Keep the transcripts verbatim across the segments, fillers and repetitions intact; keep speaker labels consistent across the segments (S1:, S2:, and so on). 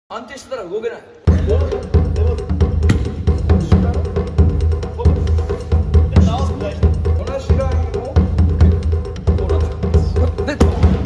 S1: 安定してたら動けない。同じラインをこうなってで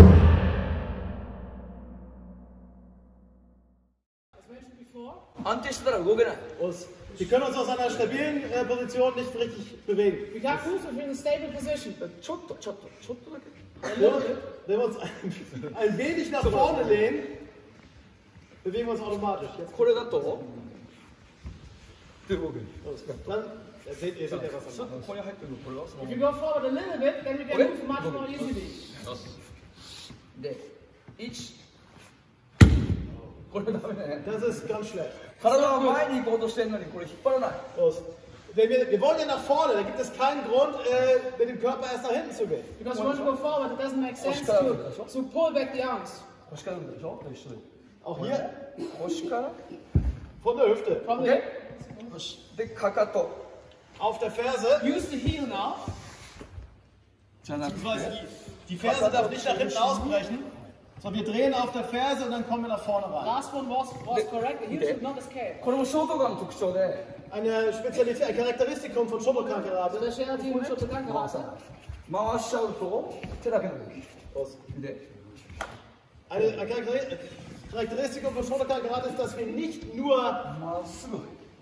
S1: 安定してたら動けない。
S2: Wir können uns aus einer stabilen äh, Position nicht richtig bewegen.
S3: We can't move if we're in a stable position.
S1: ちょっとちょっとちょっとだけ。
S2: Wenn wir uns ein, ein wenig nach vorne lehnen, bewegen wir uns automatisch. Jetzt
S1: これだとで動く。
S2: dann ja, seht ihr, seht ihr was am
S1: ここに入ってるのこれはその
S3: If you go forward a little bit, then we can
S1: Okay.
S3: move much more easily.
S1: でいちこれダメね。
S2: Das ist ganz schlecht.
S1: 体が前に行こうとしてるのにこれ引っ張らない。
S2: Los. Wenn wir, wir wollen ja nach vorne, da gibt es keinen Grund, äh, mit dem Körper erst nach hinten zu gehen.
S3: Because we want to go forward, it doesn't make sense to, to pull back the arms.
S1: 腰からでしょ。一緒に
S2: Auch hier
S1: 腰から
S2: von der Hüfte.
S3: From the
S1: OK よしでかかと
S2: Auf der Ferse.
S3: use the heel now.
S1: じゃなくて
S2: Beziehungsweise die, die Ferse darf nicht nach hinten ausbrechen. So, wir drehen auf der Ferse und dann kommen wir nach vorne rein.
S3: Last one was, was correct. The heel should not escape.
S1: これもショートガンの特徴で
S2: Eine Spezialität, ein Charakteristikum von
S3: So
S2: Shotokan-Karate.
S3: the Sherati will show the gun
S1: 回さない回しちゃうと手だけの動き
S2: Los.
S1: で
S2: Eine, ein Charakter- Charakteristikum von Shotokan-Karate ist, dass wir nicht nur,
S1: まっすぐ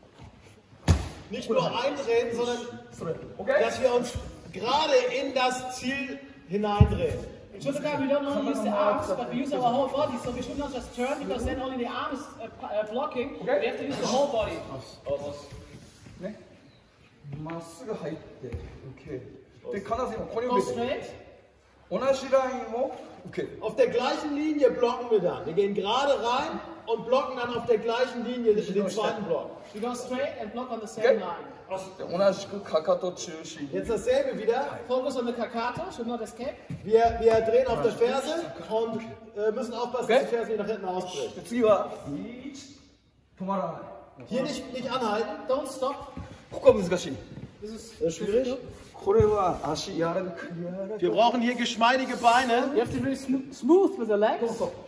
S2: nicht nur eindrehen, sondern
S1: それ OK
S2: dass wir uns gerade in das Ziel hineindrehen.
S3: In Shotokan, we don't only use the arms, but we use our whole body. So we should not just turn, because then only the arm is uh, uh, blocking.
S1: Okay.
S3: We have to use the whole body.
S1: ねまっすぐ入って OK で必ず今ここに
S3: Go
S1: 受けて
S3: straight.
S1: 同じラインを受ける
S2: Auf der gleichen Linie blocken wir dann. Wir gehen gerade rein und blocken dann auf der gleichen Linie den zweiten Block.
S3: We go straight and block on the same
S1: Okay.
S3: line.
S1: 同じくかかと中心
S2: Jetzt dasselbe wieder.
S3: Focus on the Kakato, should not escape.
S2: Wir, wir drehen auf der Ferse und äh, müssen aufpassen, dass
S1: Okay.
S2: die Ferse nicht nach hinten ausbricht.
S1: で次はいち止まらない
S2: Hier nicht, nicht anhalten.
S3: Don't stop.
S1: ここは難しい
S3: This is
S2: Das ist schwierig.
S1: これは足やられるやられ
S2: Wir brauchen hier geschmeidige Beine.
S3: You have to be really sm smooth with the legs.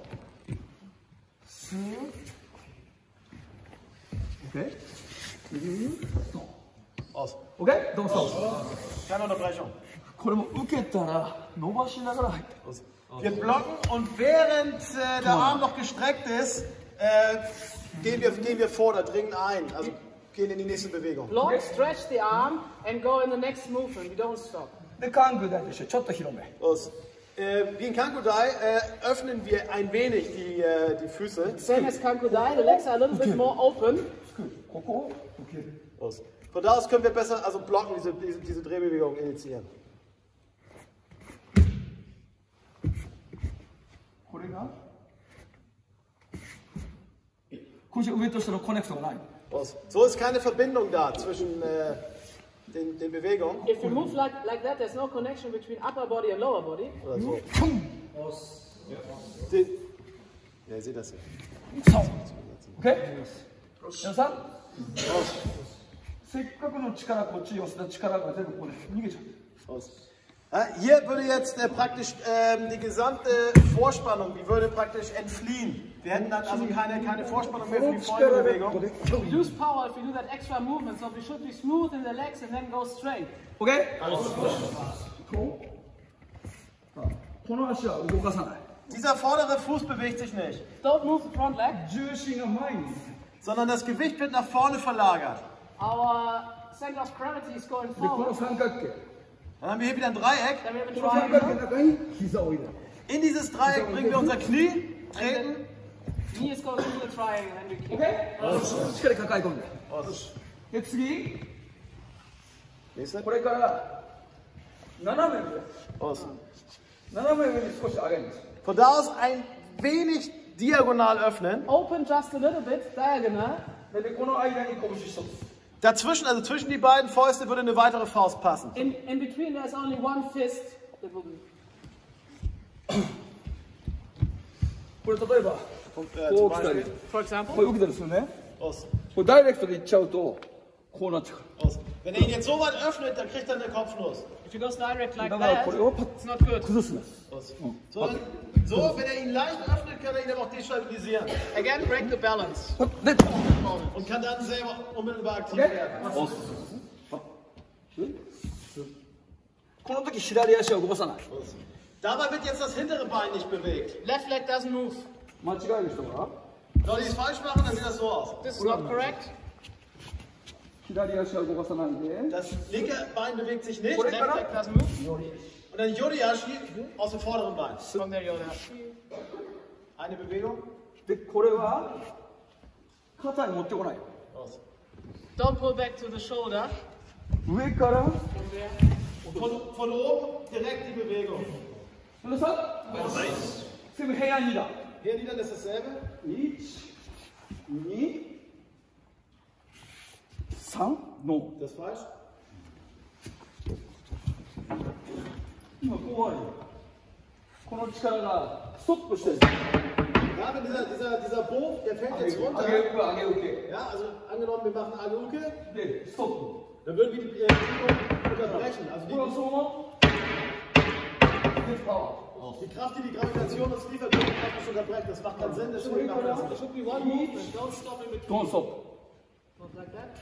S1: スーッ OK
S2: Aus.
S1: OK どうぞ
S2: Keine Unterbrechung.
S1: これも受けたら伸ばしながら入って
S2: Wir blocken und während äh, der Arm noch gestreckt ist, äh, gehen, wir, gehen wir vor, da dringen ein. Also gehen in die nächste Bewegung.
S3: Block, stretch the arm, and go in the next movement. We don't stop.
S1: でカングダイとしてちょっと広め
S2: Los. Äh, wie in Kankudai äh, öffnen wir ein wenig die, äh, die Füße.
S3: Same as Kankudai, the legs are a little bit more open.
S1: ここを受ける
S2: Los. Von da aus können wir besser, also blocken, diese, diese, diese Drehbewegung initiieren.
S1: これがこれ上と下のコネクトがない
S2: Los. So ist keine Verbindung da zwischen äh, den, den Bewegungen.
S3: If you move like, like that, there's no connection between upper body and lower body.
S2: Oder so. Den, ja, ihr seht das hier.
S1: そう OK 皆さんせっかくの力こっち寄せた力が全部ここで逃げちゃう
S2: Aus. Ja, hier würde jetzt äh, praktisch ähm, die gesamte Vorspannung, die würde praktisch entfliehen. Wir hätten dann also keine, keine Vorspannung mehr für die Folgebewegung.
S3: We lose power if we do that extra movement, so we should be smooth in the legs and then go straight.
S1: OK とこの足は動かさない
S2: Dieser vordere Fuß bewegt sich nicht,
S3: Don't move the front leg.
S1: 重心が前に
S2: sondern das Gewicht wird nach vorne verlagert.
S3: Our center of gravity is going
S1: でこの
S3: forward.
S1: 三角形
S2: Dann haben wir hier wieder ein Dreieck.
S3: Then we have a
S1: この三角形
S3: triangle.
S1: の中に膝を入れる
S2: In dieses Dreieck bringen wir unser Knie, treten.
S3: Knee is going into the triangle and we kick.
S1: OK しっかり抱え込んで
S2: Aus.
S1: で次
S2: Nächste.
S1: これから斜め上
S2: Aus.
S1: 斜め上に少し上げるんです
S2: Von da aus ein wenig diagonal öffnen.
S3: Open just a little bit, diagonal.
S1: でこの間に拳一つ
S2: Dazwischen, also zwischen die beiden Fäuste, würde eine weitere Faust passen.
S3: In, in between there's only one fist. That will be.
S1: これ例えば
S2: Und, äh,
S1: こ
S2: zum
S1: う来たり
S2: Beispiel.
S3: For example,
S1: これ受けたりするね
S2: Aus.
S1: これダイレクトでいっちゃうとこうなっちゃう。
S2: Aus. Wenn er ihn jetzt so weit öffnet, dann kriegt er eine Kopfnuss.
S3: If he goes direct like
S1: だから
S3: that,
S1: これをパッ
S3: it's not good.
S1: と崩すんです。
S2: Aus. So, wenn, so, wenn er ihn leicht öffnet, kann er ihn aber auch destabilisieren.
S3: Again, break the balance.
S1: で、
S2: Und kann dann selber unmittelbar aktiv
S1: Okay.
S2: werden.
S1: 押す。この時左足は動かさない。
S2: Aus. Dabei wird jetzt das hintere Bein nicht bewegt.
S3: Left leg doesn't move.
S1: 間違える人が
S2: Soll ich es falsch machen, dann sieht das so aus.
S3: This is not correct.
S1: 左足は動かさないで。
S2: Das linke Bein bewegt sich nicht.
S1: Oder-
S3: Left leg doesn't move.
S2: Und dann Yoriashi aus dem vorderen Bein.
S3: From there, Yoda.
S2: Eine Bewegung.
S1: で、これは肩に持ってこない。
S2: Aus.
S3: Don't pull back to the shoulder.
S1: 上から
S3: From there.
S2: Von, von oben direkt die Bewegung.
S1: それさ、全部部屋にだ。
S2: Hier nieder ist dasselbe.
S1: いち、に、さん、ノー。
S2: Das ist falsch.
S1: 今こうあるよ。この力がストップしてる。
S2: Ja, wenn dieser, dieser, dieser Bogen, der fällt jetzt
S1: 上
S2: runter.
S1: げ受け上げ受け。
S2: Ja, also angenommen, wir machen Aluke,
S1: で、ストッ
S2: dann würden wir die äh, Bewegung unterbrechen. Also
S1: プ。これを
S2: die,
S1: そのまま。で、パワー。
S2: die Kraft, die die Gravitation uns liefert, würden wir praktisch unterbrechen. Das macht keinen Sinn, deswegen machen wir das
S3: It
S2: nicht.
S3: should be one movement. Don't stop in between.
S1: ドンストップ。
S3: Not like that.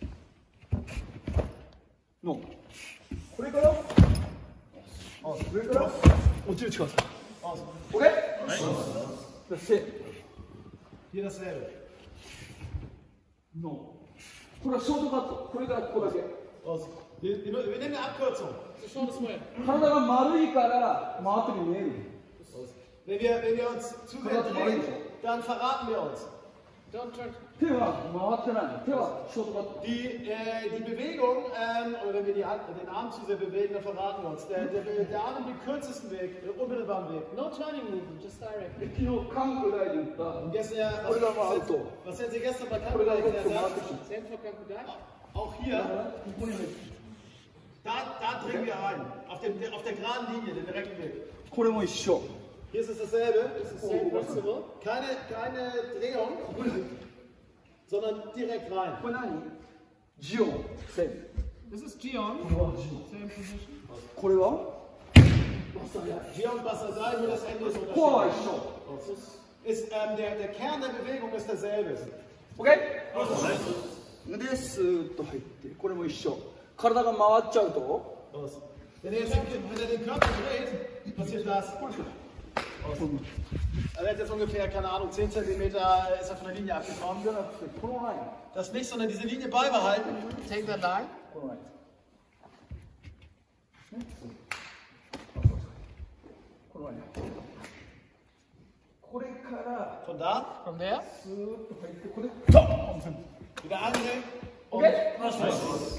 S1: ノー。これから上から落ちる力。
S2: Aus.
S1: オッケー？そして、
S2: Hier dasselbe.
S1: ノー。これはショートカット。これからここだけ。
S2: Aus. Wir, wir, wir nehmen eine Abkürzung.
S3: It's the shortest way.
S1: 体が丸いから回ってるように見える。
S2: Wenn wir, wenn wir uns zu sehr drehen, dann verraten wir uns.
S3: Don't turn.
S1: 手は回ってない。手はショートカット。
S2: Die, äh, die Bewegung, ähm, oder wenn wir die Hand, den Arm zu sehr bewegen, dann verraten wir uns. Der, der, der Arm nimmt den kürzesten Weg, den unmittelbaren Weg.
S3: No turning movement, just direct.
S1: で昨日韓国大で言った
S2: Und gestern, ja,
S1: これが回ると
S2: was jetzt gestern bei
S1: これが
S2: Kanada
S1: ちょっと
S2: erklärt
S1: 回って
S2: hat,
S1: きて
S3: Same for Kankudai.
S2: auch hier,
S1: ここにね
S2: da, da drehen wir ein. Auf, dem, auf der geraden Linie, den direkten Weg.
S1: これも一緒。
S2: Hier ist es dasselbe.
S3: Same principle.
S2: Keine, keine Drehung, sondern direkt rein.
S1: これ何？ジオン。セーフ。
S3: This is Gion.
S1: これはジオン。
S3: Same position.
S1: これは
S2: Hier und Bassadai, nur das Ende ist
S1: コアは一
S2: unterschiedlich.
S1: 緒。
S2: Ist, ähm, der, der Kern der Bewegung ist derselbe.
S1: オッケー？で、スーッと入って、これも一緒。体が回っちゃうと、
S2: Los. Wenn er, jetzt den, wenn er den Körper dreht, passiert das. Also er hat jetzt ungefähr, keine Ahnung, zehn Zentimeter ist er von der Linie abgekommen.
S1: じゃなくて、このライン。
S2: Das nicht, sondern diese Linie beibehalten.
S3: Take that line.
S1: このライン。このライン。これから、
S2: Von da,
S3: From there.
S1: スーッと入って、これ、ドン！
S2: wieder andrehen. Und
S1: Okay.
S2: Schluss.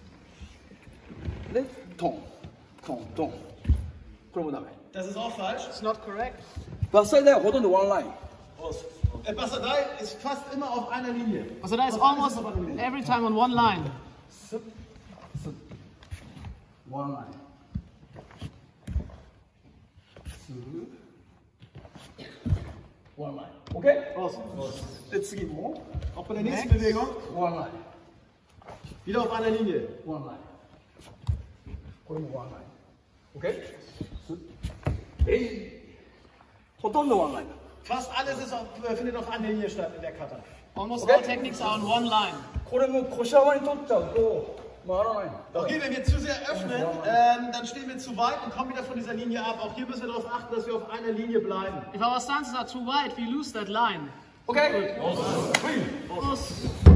S1: で、トン、トン、トン。これもダメ。
S2: Das ist auch falsch.
S3: It's not correct.
S1: バッサイダイはほとんどワンライン。
S2: Los. Äh, Bassadai ist fast immer auf einer Linie.
S3: So that is almost every time on one line.
S1: スッ、スッ。ワンライン。スー。ワンライン。オッケー？
S2: Los.
S1: で、次も、
S2: Auch bei der nächsten Bewegung
S1: ワンライン。
S2: wieder auf einer Linie.
S1: ワンライン。これもワンライン。オッケー？スッ。えい。ほとんどワンラインだ。
S2: Fast alles ist auf, findet auf einer Linie statt in der Kata.
S3: Almost
S1: Okay.
S3: all techniques are on one line.
S1: これも小シャワに取っちゃうと回らないの。
S2: Okay, wenn wir zu sehr öffnen, ähm, dann stehen wir zu weit und kommen wieder von dieser Linie ab. Auch hier müssen wir darauf achten, dass wir auf einer Linie bleiben.
S3: If our stances are too wide, we lose that line.
S1: Okay?
S3: Us.